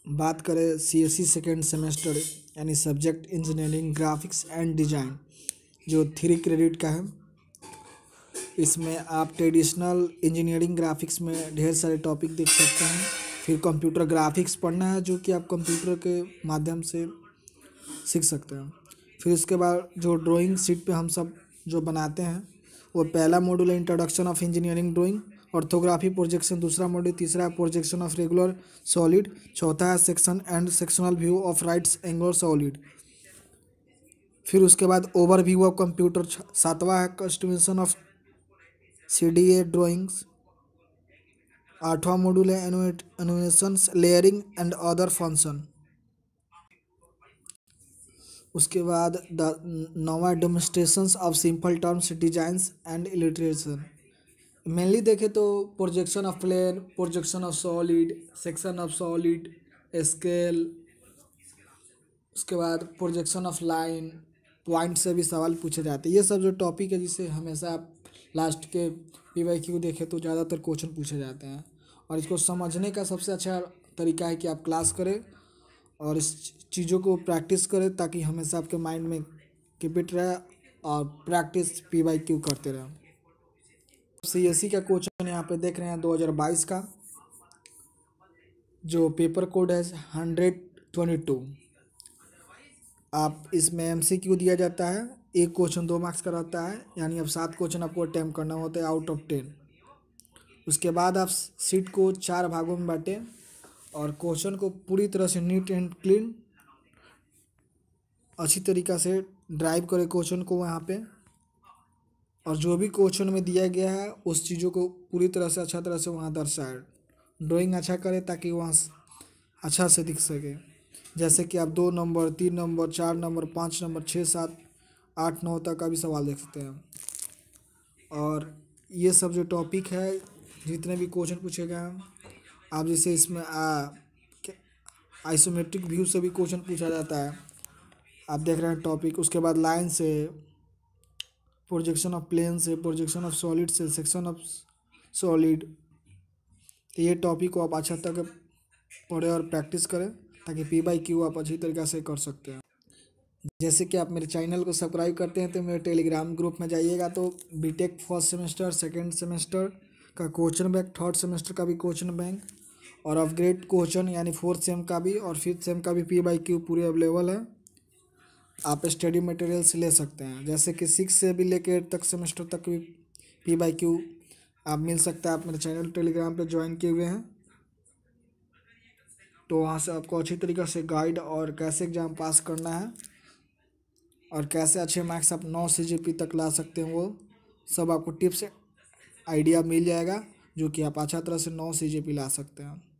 बात करें CSC second semester यानी subject engineering graphics and design, जो 3 क्रेडिट का है। इसमें आप ट्रेडिशनल इंजीनियरिंग ग्राफिक्स में ढेर सारे टॉपिक देख सकते हैं। फिर कंप्यूटर ग्राफिक्स पढ़ना है, जो कि आप कंप्यूटर के माध्यम से सीख सकते हैं। फिर उसके बाद जो ड्राइंग शीट पे हम सब जो बनाते हैं, वो पहला मॉड्यूल है introduction of engineering drawing, orthography projection दूसरा मॉड्यूल, तीसरा है प्रोजेक्शन ऑफ रेगुलर सॉलिड, चौथा है section and sectional view of rights angular solid. फिर उसके बाद ओवरव्यू ऑफ कंप्यूटर, सातवां है कस्टमाइजेशन ऑफ सीडीए ड्राइंग्स, आठवां मॉड्यूल है animations layering and other function. उसके बाद नौवां demonstrations of simple terms designs and illustration. Mainly देखें तो projection of plane, projection of solid, section of solid, scale, उसके बाद प्रोजेक्शन ऑफ लाइन, पॉइंट से भी सवाल पूछे जाते हैं। ये सब जो टॉपिक है जिसे हमेशा आप लास्ट के पीवाईक्यू देखें तो ज़्यादातर क्वेश्चन पूछे जाते हैं। और इसको समझने का सबसे अच्छा तरीका है कि आप क्लास करें और इस चीज़ों को प्रैक्टिस करें, ताकि हमेशा आपके माइंड में कीप रहे और प्रैक्टिस पीवाईक्यू करते रहें। सीएससी का क्वेश्चन यहाँ पे देख रहे हैं 2022 का, जो पेपर कोड है 122। आप इसमें एमसीक्यू दिया जाता है, एक क्वेश्चन 2 मार्क्स का रहता है, यानी अब 7 क्वेश्चन आपको अटैम्प्ट करना होता है आउट ऑफ 10। उसके बाद आप सीट को 4 भागों में बांटें और क्वेश्चन को पूरी तरह से नीट एंड क्लीन अच्छी तरीक़ा से ड्राइव करें क्वेश्चन को वहाँ पे, और जो भी क्वेश्चन में दिया गया है उस चीज़ों को पूरी तरह से अच्छा तरह से वहाँ दर्शाए। ड्राइंग अच्छा करें ताकि वहाँ अच्छा से दिख सके। जैसे कि आप 2 नंबर, 3 नंबर, 4 नंबर, 5 नंबर, 6, 7, 8, 9 तक का भी सवाल देख सकते हैं। और ये सब जो टॉपिक है, जितने भी क्वेश्चन पूछे गए हैं, आप जैसे इसमें आइसोमेट्रिक व्यू से भी क्वेश्चन पूछा जाता है, आप देख रहे हैं टॉपिक। उसके बाद लाइन से, प्रोजेक्शन ऑफ प्लेन से, प्रोजेक्शन ऑफ सॉलिड से, सेक्शन ऑफ सॉलिड। तो ये टॉपिक को आप अच्छा तक पढ़ें और प्रैक्टिस करें, ताकि पीवाईक्यू आप अच्छी तरीक़ा से कर सकते हैं। जैसे कि आप मेरे चैनल को सब्सक्राइब करते हैं तो मेरे टेलीग्राम ग्रुप में जाइएगा, तो BTech first semester, second semester का क्वेश्चन बैंक, थर्ड सेमेस्टर का भी क्वेश्चन बैंक, और अपग्रेड क्वेश्चन यानी 4th सेम का भी और 5th सेम का भी पीवाईक्यू पूरे अवेलेबल है। आप स्टडी मटेरियल्स ले सकते हैं, जैसे कि 6 से भी लेकर 8 तक सेमेस्टर तक भी पीवाईक्यू आप मिल सकता है। आप मेरे चैनल टेलीग्राम पे ज्वाइन किए हुए हैं तो वहाँ से आपको अच्छी तरीक़े से गाइड और कैसे एग्ज़ाम पास करना है और कैसे अच्छे मार्क्स आप 9 CGP तक ला सकते हैं, वो सब आपको टिप्स आइडिया मिल जाएगा, जो कि आप अच्छा तरह से 9 CGP ला सकते हैं।